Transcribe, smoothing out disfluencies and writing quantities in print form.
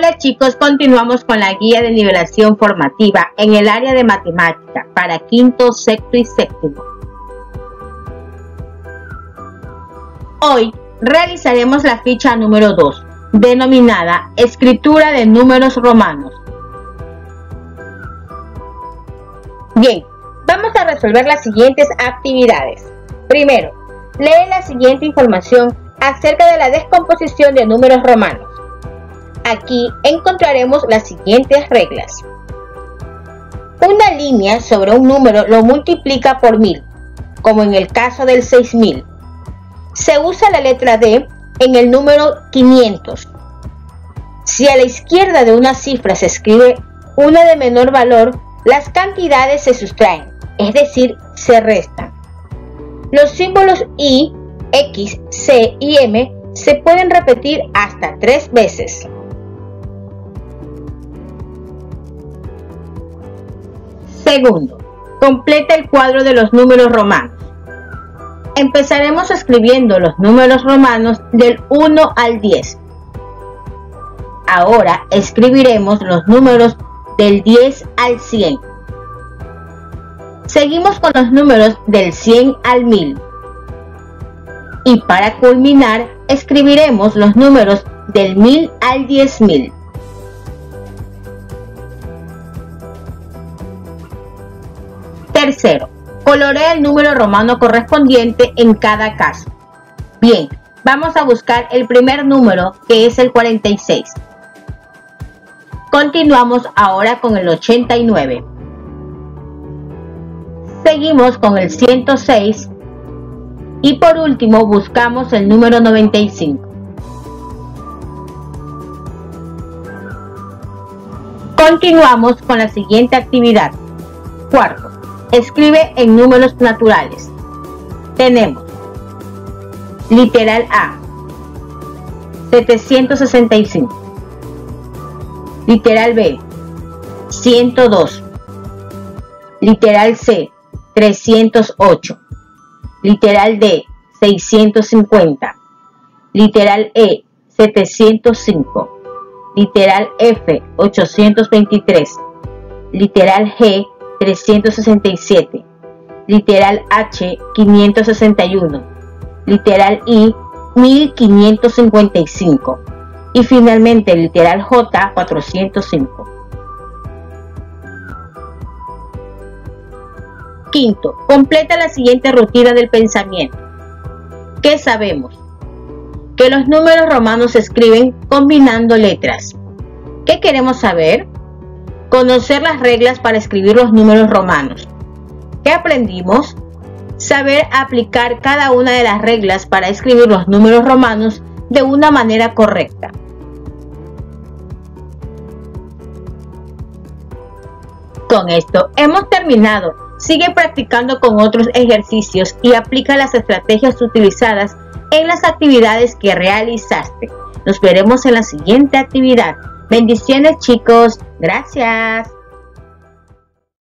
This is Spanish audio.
Hola chicos, continuamos con la guía de nivelación formativa en el área de matemática para quinto, sexto y séptimo. Hoy realizaremos la ficha número 2, denominada Escritura de números romanos. Bien, vamos a resolver las siguientes actividades. Primero, lee la siguiente información acerca de la descomposición de números romanos. Aquí encontraremos las siguientes reglas. Una línea sobre un número lo multiplica por 1000, como en el caso del 6000. Se usa la letra D en el número 500. Si a la izquierda de una cifra se escribe una de menor valor, las cantidades se sustraen, es decir, se restan. Los símbolos I, X, C y M se pueden repetir hasta 3 veces. Segundo, completa el cuadro de los números romanos. Empezaremos escribiendo los números romanos del 1 al 10. Ahora escribiremos los números del 10 al 100. Seguimos con los números del 100 al 1000. Y para culminar, escribiremos los números del 1000 al 10000. Tercero, colorea el número romano correspondiente en cada caso. Bien, vamos a buscar el primer número, que es el 46. Continuamos ahora con el 89. Seguimos con el 106. Y por último buscamos el número 95. Continuamos con la siguiente actividad. Cuarto, escribe en números naturales. Tenemos literal A, 765. Literal B, 102. Literal C, 308. Literal D, 650. Literal E, 705. Literal F, 823. Literal G, 367. Literal H, 561. Literal I, 1555. Y finalmente literal J, 405. Quinto, completa la siguiente rutina del pensamiento. ¿Qué sabemos? Que los números romanos se escriben combinando letras. ¿Qué queremos saber? Conocer las reglas para escribir los números romanos. ¿Qué aprendimos? Saber aplicar cada una de las reglas para escribir los números romanos de una manera correcta. Con esto hemos terminado. Sigue practicando con otros ejercicios y aplica las estrategias utilizadas en las actividades que realizaste. Nos veremos en la siguiente actividad. Bendiciones chicos. Gracias.